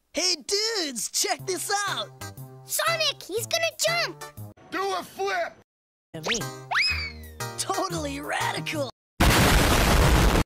Hey dudes, check this out! Sonic, he's gonna jump! Do a flip! Me. Totally radical!